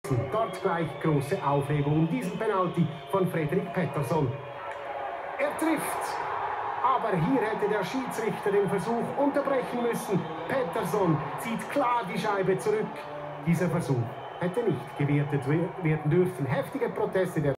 Dort gleich große Aufregung um diesen Penalty von Frederik Pettersson. Er trifft, aber hier hätte der Schiedsrichter den Versuch unterbrechen müssen. Pettersson zieht klar die Scheibe zurück. Dieser Versuch hätte nicht gewertet werden dürfen. Heftige Proteste der